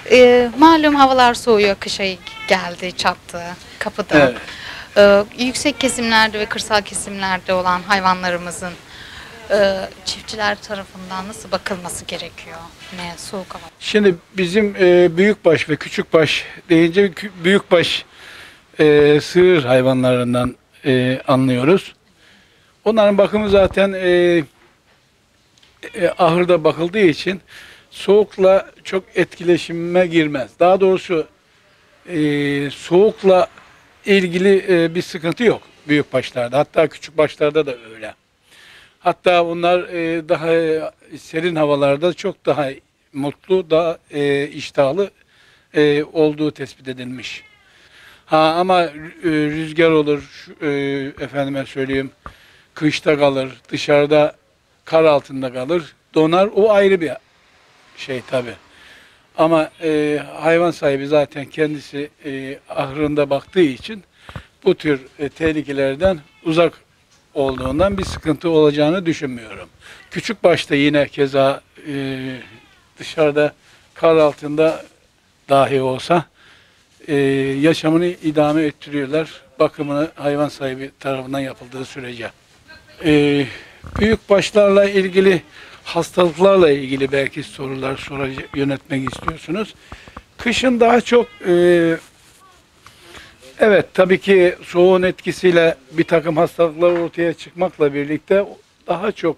Malum havalar soğuyor, kış ayı geldi, çattı, kapıda. Evet. Yüksek kesimlerde ve kırsal kesimlerde olan hayvanlarımızın çiftçiler tarafından nasıl bakılması gerekiyor? Ne soğuk hava? Şimdi bizim büyükbaş ve küçükbaş deyince büyükbaş sığır hayvanlarından anlıyoruz. Onların bakımı zaten ahırda bakıldığı için soğukla çok etkileşime girmez. Daha doğrusu soğukla ilgili bir sıkıntı yok büyükbaşlarda. Hatta küçükbaşlarda da öyle. Hatta onlar daha serin havalarda çok daha mutlu, daha iştahlı olduğu tespit edilmiş. Ama rüzgar olur, efendime söyleyeyim, kışta kalır, dışarıda kar altında kalır, donar. O ayrı bir şey tabii. Ama hayvan sahibi zaten kendisi ahırında baktığı için bu tür tehlikelerden uzak olduğundan bir sıkıntı olacağını düşünmüyorum. Küçük başta yine keza dışarıda kar altında dahi olsa yaşamını idame ettiriyorlar. Bakımını hayvan sahibi tarafından yapıldığı sürece. Büyük başlarla ilgili, hastalıklarla ilgili belki sorular yönetmek istiyorsunuz. Kışın daha çok evet, tabii ki soğuğun etkisiyle bir takım hastalıklar ortaya çıkmakla birlikte daha çok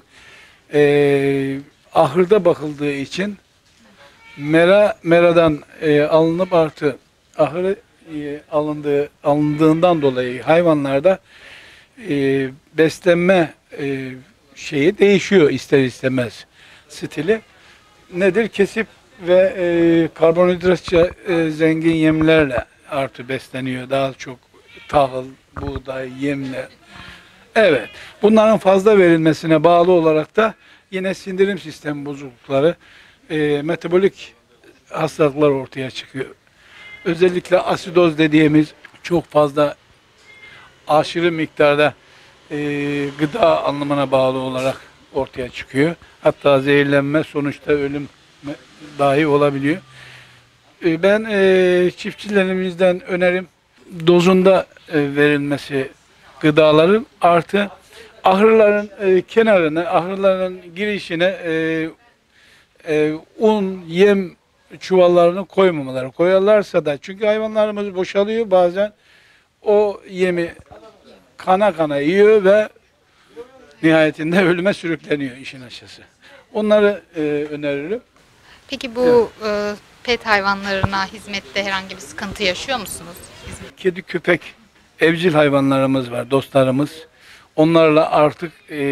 ahırda bakıldığı için meradan alınıp artı ahırı alındığından dolayı hayvanlarda beslenme şeyi değişiyor ister istemez stili. Nedir? Kesip ve karbonhidratça zengin yemlerle artı besleniyor. Daha çok tahıl, buğday, yemle. Evet. Bunların fazla verilmesine bağlı olarak da yine sindirim sistemi bozuklukları, metabolik hastalıklar ortaya çıkıyor. Özellikle asidoz dediğimiz çok fazla aşırı miktarda gıda alımına bağlı olarak ortaya çıkıyor. Hatta zehirlenme, sonuçta ölüm dahi olabiliyor. Ben çiftçilerimizden önerim dozunda verilmesi gıdaların, artı ahırların kenarına, ahırların girişine un, yem çuvallarını koymamaları. Koyarlarsa da, çünkü hayvanlarımız boşalıyor bazen, o yemi kana kana yiyor ve nihayetinde ölüme sürükleniyor işin aşısı. Onları öneririm. Peki bu pet hayvanlarına hizmette herhangi bir sıkıntı yaşıyor musunuz? Kedi, köpek, evcil hayvanlarımız var, dostlarımız. Onlarla artık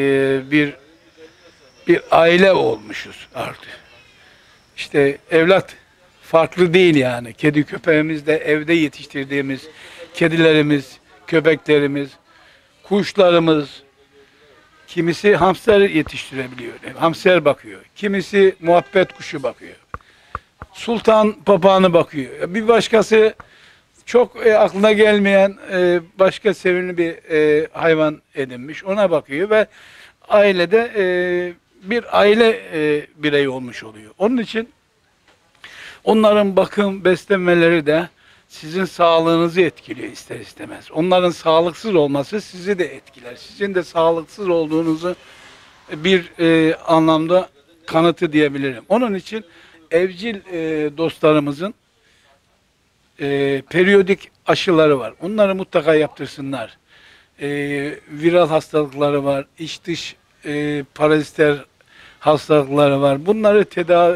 bir aile olmuşuz artık. İşte evlat farklı değil yani. Kedi köpeğimiz de evde yetiştirdiğimiz kedilerimiz, köpeklerimiz, kuşlarımız, kimisi hamster yetiştirebiliyor, hamster bakıyor. Kimisi muhabbet kuşu bakıyor. Sultan papağanı bakıyor. Bir başkası çok aklına gelmeyen başka sevimli bir hayvan edinmiş. Ona bakıyor ve ailede bir aile bireyi olmuş oluyor. Onun için onların bakım, beslenmeleri de sizin sağlığınızı etkiliyor ister istemez. Onların sağlıksız olması sizi de etkiler. Sizin de sağlıksız olduğunuzu bir anlamda kanıtı diyebilirim. Onun için evcil dostlarımızın periyodik aşıları var. Onları mutlaka yaptırsınlar. Viral hastalıkları var, iç dış paraziter hastalıkları var. Bunları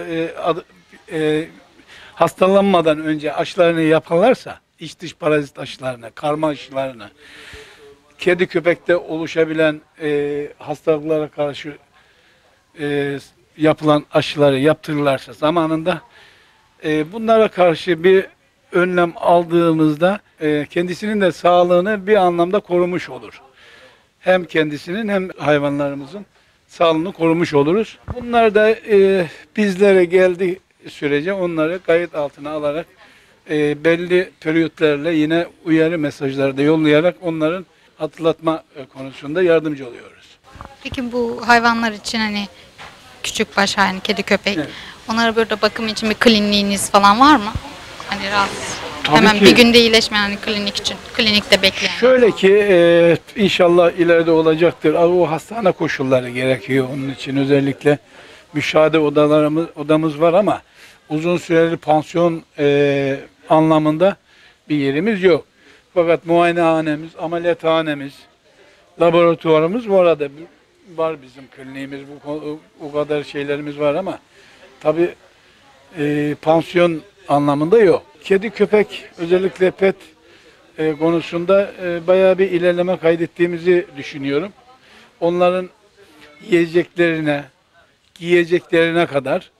hastalanmadan önce aşılarını yaparlarsa, iç dış parazit aşılarını, karma aşılarını, kedi köpekte oluşabilen hastalıklara karşı yapılan aşıları yaptırırlarsa zamanında, bunlara karşı bir önlem aldığımızda kendisinin de sağlığını bir anlamda korumuş olur. Hem kendisinin hem hayvanlarımızın sağlığını korumuş oluruz. Bunlar da bizlere geldiği sürece onları kayıt altına alarak belli periyotlarla yine uyarı mesajları da yollayarak onların hatırlatma konusunda yardımcı oluyoruz. Peki bu hayvanlar için hani küçükbaş, hani kedi köpek, Evet. Onlara böyle bakım için bir kliniğiniz falan var mı? Hani rahatsız. Tabii Hemen ki. bir günde iyileşmeyen hani klinik için, klinikte bekleyen. Şöyle ki inşallah ileride olacaktır. Ama o hastane koşulları gerekiyor onun için. Özellikle müşahede odamız var ama uzun süreli pansiyon anlamında bir yerimiz yok. Fakat muayenehanemiz, ameliyathanemiz, laboratuvarımız var orada. Var bizim kliniğimiz, o kadar şeylerimiz var ama tabii pansiyon anlamında yok. Kedi köpek özellikle pet konusunda bayağı bir ilerleme kaydettiğimizi düşünüyorum. Onların yiyeceklerine, giyeceklerine kadar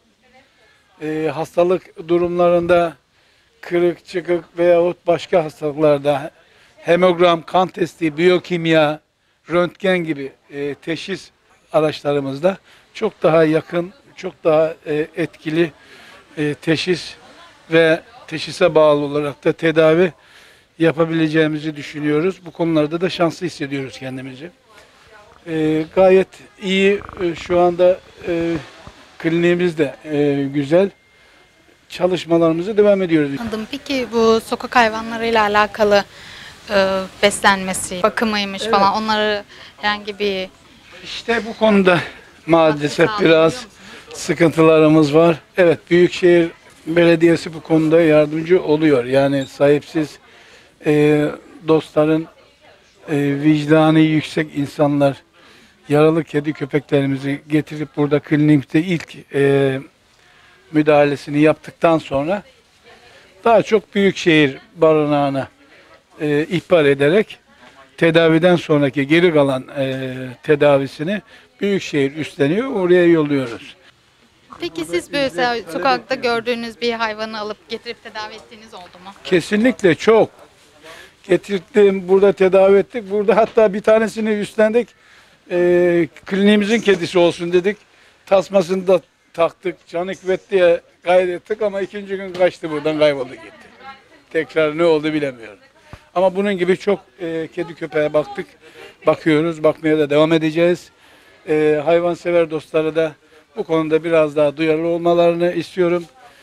hastalık durumlarında kırık, çıkık veyahut başka hastalıklarda hemogram, kan testi, biyokimya, röntgen gibi teşhis araçlarımızda çok daha yakın, çok daha etkili teşhis ve teşhise bağlı olarak da tedavi yapabileceğimizi düşünüyoruz. Bu konularda da şanslı hissediyoruz kendimizi. Gayet iyi şu anda kliniğimiz de güzel. Çalışmalarımızı devam ediyoruz. Anladım. Peki bu sokak hayvanlarıyla alakalı beslenmesi, bakımıymış falan onları herhangi bir İşte bu konuda maalesef katkı biraz sağlayabiliyor musunuz? sıkıntılarımız var. Evet, Büyükşehir Belediyesi bu konuda yardımcı oluyor. Yani sahipsiz dostların, vicdanı yüksek insanlar yaralı kedi köpeklerimizi getirip burada klinikte ilk müdahalesini yaptıktan sonra daha çok Büyükşehir Barınağı'na ihbar ederek tedaviden sonraki geri kalan tedavisini Büyükşehir üstleniyor, oraya yolluyoruz. Peki siz böyle sokakta gördüğünüz bir hayvanı alıp getirip tedavi ettiğiniz oldu mu? Kesinlikle çok. Getirdim, burada tedavi ettik. Burada hatta bir tanesini üstlendik. Kliniğimizin kedisi olsun dedik. Tasmasını da taktık. Canikvet diye kaydettik ama ikinci gün kaçtı buradan, kayboldu gitti. Tekrar ne oldu bilemiyorum. Ama bunun gibi çok kedi köpeğe baktık. Bakıyoruz, bakmaya da devam edeceğiz. Hayvansever dostları da bu konuda biraz daha duyarlı olmalarını istiyorum.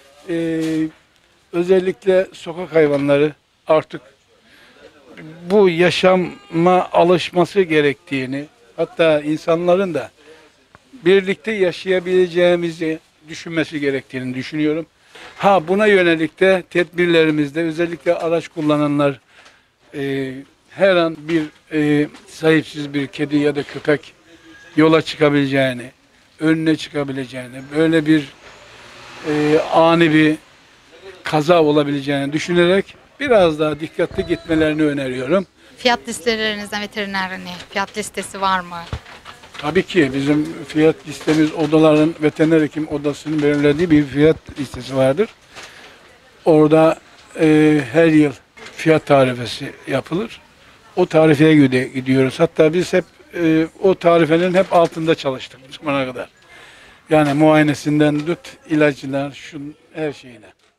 Özellikle sokak hayvanları artık bu yaşama alışması gerektiğini, hatta insanların da birlikte yaşayabileceğimizi düşünmesi gerektiğini düşünüyorum. Buna yönelik de tedbirlerimizde özellikle araç kullananlar her an bir sahipsiz bir kedi ya da köpek yola çıkabileceğini, önüne çıkabileceğini, böyle bir ani bir kaza olabileceğini düşünerek biraz daha dikkatli gitmelerini öneriyorum. Fiyat listelerinizde veteriner hani fiyat listesi var mı? Tabii ki bizim fiyat listemiz odaların veteriner hekim odasının belirlediği bir fiyat listesi vardır. Orada her yıl fiyat tarifesi yapılır. O tarifeye göre gidiyoruz. Hatta biz hep o tarifenin hep altında çalıştık bu zamana kadar. Yani muayenesinden tut ilacına, her şeyine.